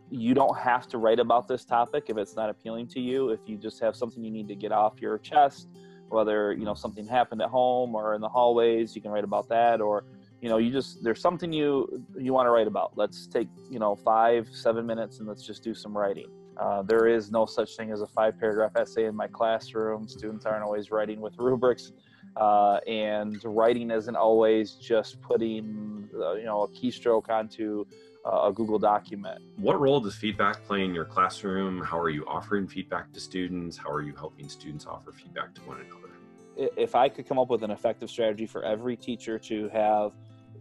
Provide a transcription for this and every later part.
You don't have to write about this topic if it's not appealing to you. If you just have something you need to get off your chest, whether, something happened at home or in the hallways, you can write about that. Or, there's something you want to write about. Let's take, 5-7 minutes and let's just do some writing. There is no such thing as a 5-paragraph essay in my classroom. Students aren't always writing with rubrics. And writing isn't always just putting, a keystroke onto a Google document. What role does feedback play in your classroom? How are you offering feedback to students? How are you helping students offer feedback to one another? If I could come up with an effective strategy for every teacher to have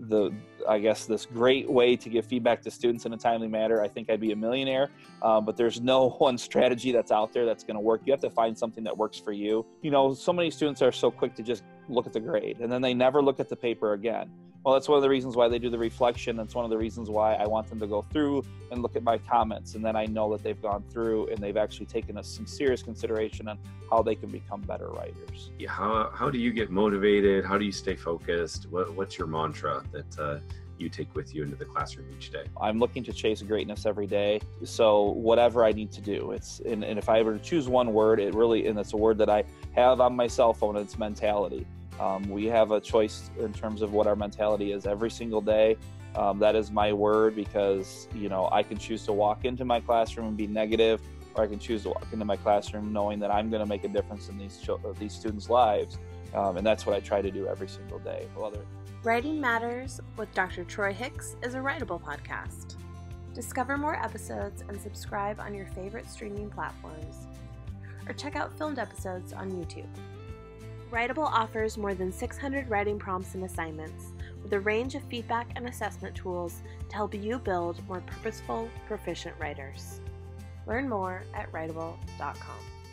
this great way to give feedback to students in a timely manner, I think I'd be a millionaire. But there's no one strategy that's out there that's going to work. You have to find something that works for you. So many students are so quick to just look at the grade and then they never look at the paper again. Well, that's one of the reasons why they do the reflection. That's one of the reasons why I want them to go through and look at my comments. And then I know that they've gone through and they've actually taken some serious consideration on how they can become better writers. Yeah, how do you get motivated? How do you stay focused? What's your mantra that you take with you into the classroom each day? I'm looking to chase greatness every day. So whatever I need to do, and if I were to choose one word, and it's a word that I have on my cell phone, it's mentality. We have a choice in terms of what our mentality is every single day. That is my word, because, I can choose to walk into my classroom and be negative, or I can choose to walk into my classroom knowing that I'm going to make a difference in these students' lives. And that's what I try to do every single day. Writing Matters with Dr. Troy Hicks is a Writable podcast. Discover more episodes and subscribe on your favorite streaming platforms, or check out filmed episodes on YouTube. Writable offers more than 600 writing prompts and assignments, with a range of feedback and assessment tools to help you build more purposeful, proficient writers. Learn more at writable.com.